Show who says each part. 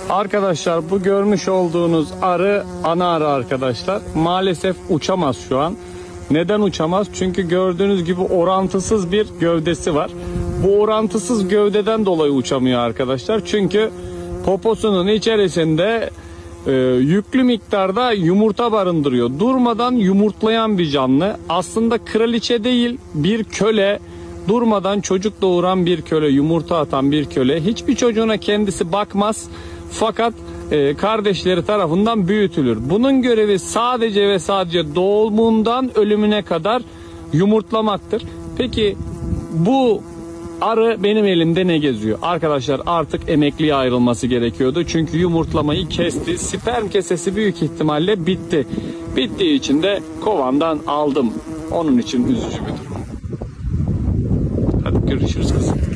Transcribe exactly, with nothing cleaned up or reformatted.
Speaker 1: Arkadaşlar bu görmüş olduğunuz arı ana arı arkadaşlar. Maalesef uçamaz şu an. Neden uçamaz? Çünkü gördüğünüz gibi orantısız bir gövdesi var. Bu orantısız gövdeden dolayı uçamıyor arkadaşlar. Çünkü poposunun içerisinde e, yüklü miktarda yumurta barındırıyor. Durmadan yumurtlayan bir canlı. Aslında kraliçe değil, bir köle. Durmadan çocuk doğuran bir köle, yumurta atan bir köle. Hiçbir çocuğuna kendisi bakmaz. Fakat e, kardeşleri tarafından büyütülür. Bunun görevi sadece ve sadece doğumundan ölümüne kadar yumurtlamaktır. Peki bu arı benim elimde ne geziyor? Arkadaşlar artık emekliye ayrılması gerekiyordu. Çünkü yumurtlamayı kesti. Sperm kesesi büyük ihtimalle bitti. Bittiği için de kovandan aldım. Onun için üzücü bir durum. Hadi görüşürüz kızım.